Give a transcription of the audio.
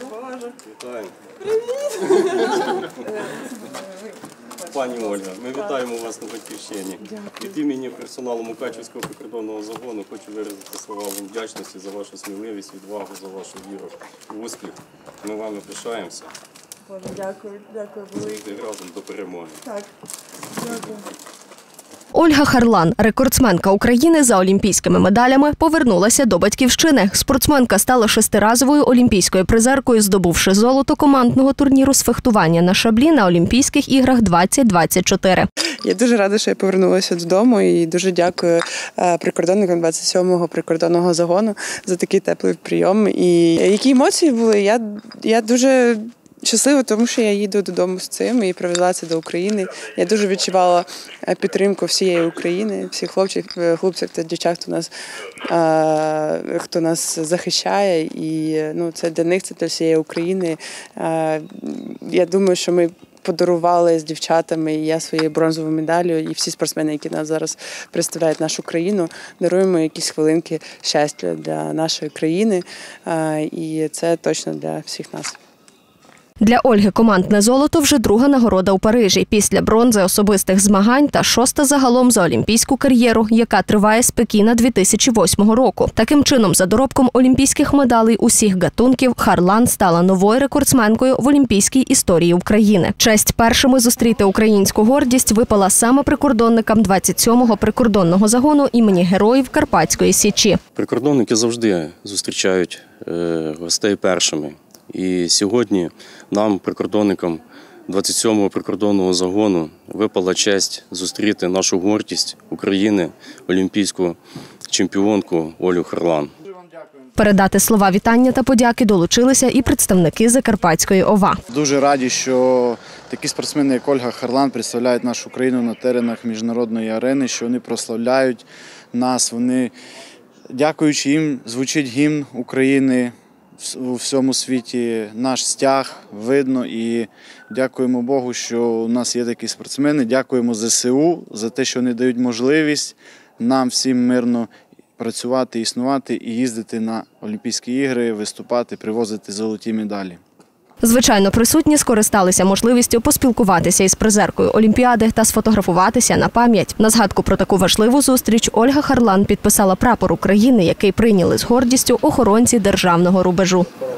Вітаємо. Привіт! Пані Ольга, ми вітаємо вас на Батьківщині. Від імені персоналу Мукачівського прикордонного загону хочу виразити слова вам вдячності за вашу сміливість, відвагу, за вашу віру в успіх. Ми вами пишаємося. Боже, дякую, дякую велике. Разом до перемоги. Так, дякую. Ольга Харлан, рекордсменка України за олімпійськими медалями, повернулася до Батьківщини. Спортсменка стала 6-разовою олімпійською призеркою, здобувши золото командного турніру з фехтування на шаблі на Олімпійських іграх 2024. Я дуже рада, що я повернулася додому і дуже дякую прикордонникам 27-го прикордонного загону за такий теплий прийом. І які емоції були, я дуже щаслива, тому що я їду додому з цим і привезла це до України. Я дуже відчувала підтримку всієї України, всіх хлопців та дівчат, хто нас захищає. І це для них, це для всієї України. Я думаю, що ми подарували з дівчатами, і я своєю бронзовою медаллю, і всі спортсмени, які нас зараз представляють нашу країну, даруємо якісь хвилинки щастя для нашої країни. І це точно для всіх нас. Для Ольги командне золото вже друга нагорода у Парижі, після бронзи особистих змагань та 6-та загалом за олімпійську кар'єру, яка триває з Пекіна 2008 року. Таким чином, за доробком олімпійських медалей усіх гатунків, Харлан стала новою рекордсменкою в олімпійській історії України. Честь першими зустріти українську гордість випала саме прикордонникам 27-го прикордонного загону імені Героїв Карпатської Січі. Прикордонники завжди зустрічають гостей першими. І сьогодні нам, прикордонникам 27-го прикордонного загону, випала честь зустріти нашу гордість України, олімпійську чемпіонку Олю Харлан. Передати слова вітання та подяки долучилися і представники Закарпатської ОВА. Дуже раді, що такі спортсмени, як Ольга Харлан, представляють нашу країну на теренах міжнародної арени, що вони прославляють нас. Дякуючи їм, звучить гімн України у всьому світі, наш стяг видно, і дякуємо Богу, що у нас є такі спортсмени. Дякуємо ЗСУ за те, що вони дають можливість нам всім мирно працювати, існувати і їздити на Олімпійські ігри, виступати, привозити золоті медалі. Звичайно, присутні скористалися можливістю поспілкуватися із призеркою Олімпіади та сфотографуватися на пам'ять. На згадку про таку важливу зустріч Ольга Харлан підписала прапор України, який прийняли з гордістю охоронці державного рубежу.